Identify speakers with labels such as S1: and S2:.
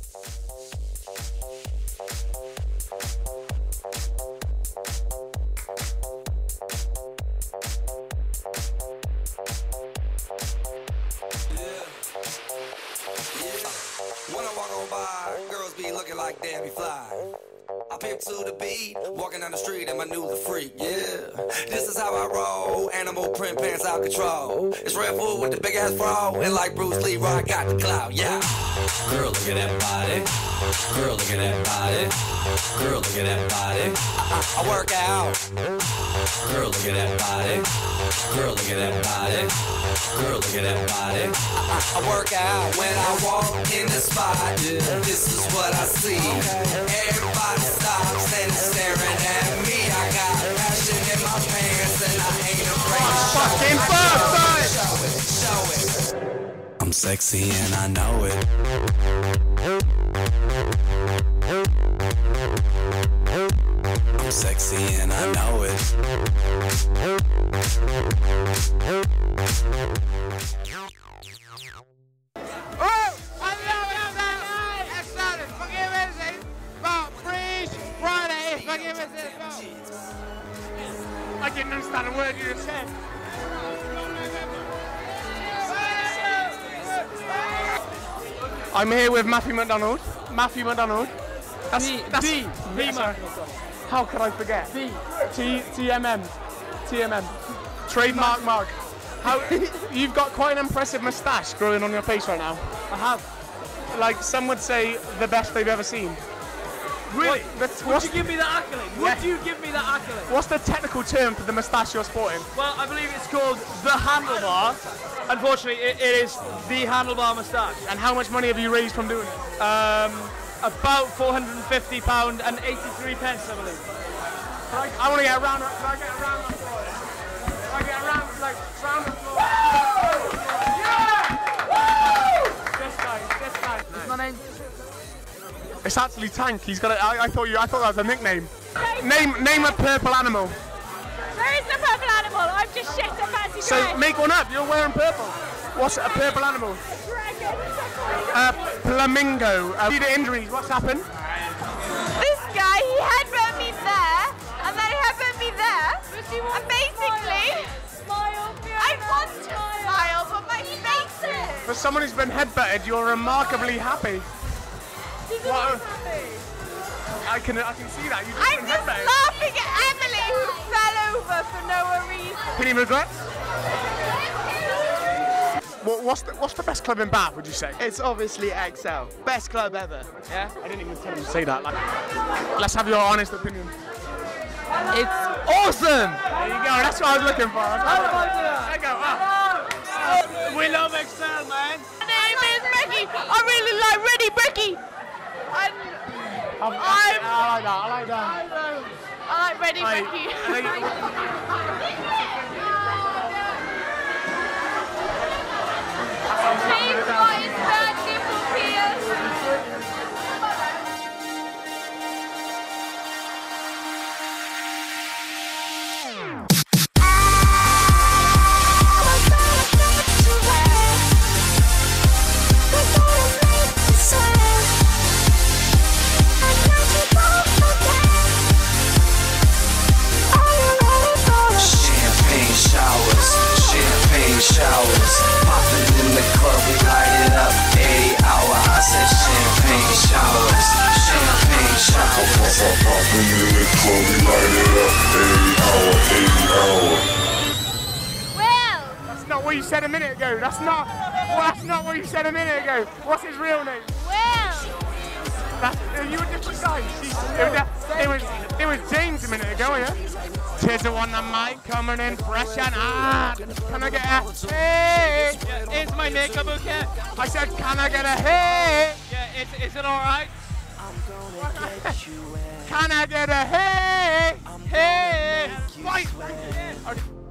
S1: When I walk on by, girls be looking like Debbie Fly. I pimp to the beat, walking down the street and my new the freak, yeah. This is how I roll, animal print pants out control. It's Red Bull with the big ass bra, and like Bruce Lee, I got the clout, yeah. Girl, look at that body. Girl, look at that body. Girl, look at that body. I work out. Girl, look at that body. Girl, look at that body. Girl, look at that body. I work out when I walk in the spot. This is what I see. Everybody stops and is staring at me. I got passion in my pants and I ain't afraid to
S2: fucking fuck,
S1: show it. I'm sexy and I know it. I'm sexy and I know it.
S2: I didn't understand a word you just said. I'm here with Matthew McDonald. Matthew McDonald. That's D. How could I forget? D. TMM. Trademark Mark. How you've got quite an impressive moustache growing on your face right now.
S3: I have.
S2: Like some would say, the best they've ever seen.
S3: Really? Would you give me that accolade? Would you give me that accolade?
S2: What's the technical term for the moustache you're sporting?
S3: Well, I believe it's called the handlebar. Unfortunately, it is the handlebar moustache.
S2: And how much money have you raised from doing it?
S3: About £450 and 83 pence, I believe.
S2: I want to get a round. Can I get a round of applause? Can I get a round of applause? Yeah! This guy.
S3: What's my name?
S2: It's actually Tank. He's got. I thought that was a nickname. Name a purple animal.
S4: There is no purple animal. I'm just shit at fancy dress.
S2: So make one up. You're wearing purple. What's a purple animal? Flamingo. Due to injuries, what's happened?
S4: This guy, he headbutted me there, and then he headbutted me there, and basically, I want to smile, but my face is.
S2: For someone who's been headbutted, you're remarkably happy. What? I can see that.
S4: I'm just laughing at Emily, who fell over for no reason.
S2: Any regrets? What's the best club in Bath, would you say?
S5: It's obviously XL. Best club ever. Yeah?
S2: I didn't even tell him to say that. Let's have your honest opinion.
S5: It's awesome!
S2: There you go, that's what I was looking for. There you go.
S3: We love XL, man.
S4: My name is Becky. I really like Ready Becky.
S2: I like that.
S4: I like Ready Becky. Please, what is that nipple pierce?
S1: Showers, popping in the club, we light it up 80 hour. I said champagne showers, champagne showers. Popping in the club, we light it up 80 hour.
S4: Well,
S2: that's not what you said a minute ago. That's not what you said a minute ago. What's his real name? You were different guys. It was James a minute ago, yeah? Tis the one that might coming in fresh and hard. Can I get a hey?
S3: Yeah, is my makeup okay?
S2: I said, can I get a hey?
S3: Yeah, is it alright?
S2: Can I get a hey? Hey! Fight!